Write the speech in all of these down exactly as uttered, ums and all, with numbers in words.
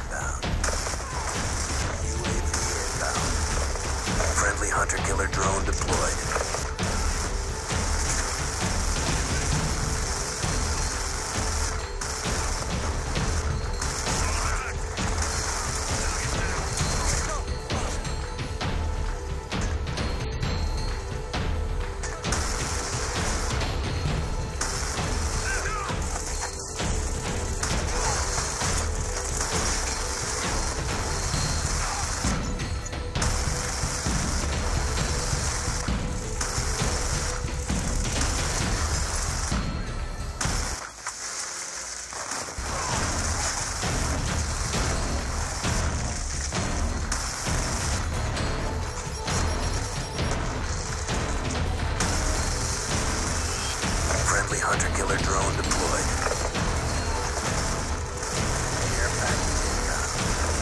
inbound. U A V inbound. Friendly hunter-killer drone deployed. Friendly hunter-killer drone deployed. Air package inbound.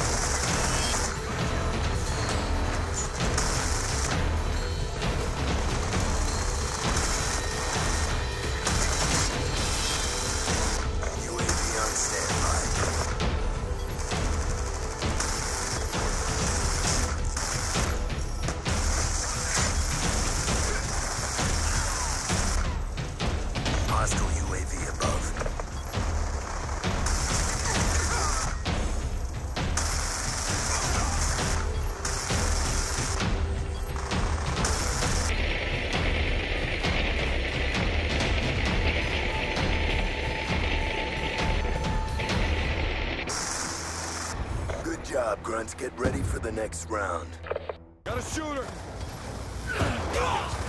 U A V on standby. Hostile U A V above. Good job, Grunts. Get ready for the next round. Got a shooter!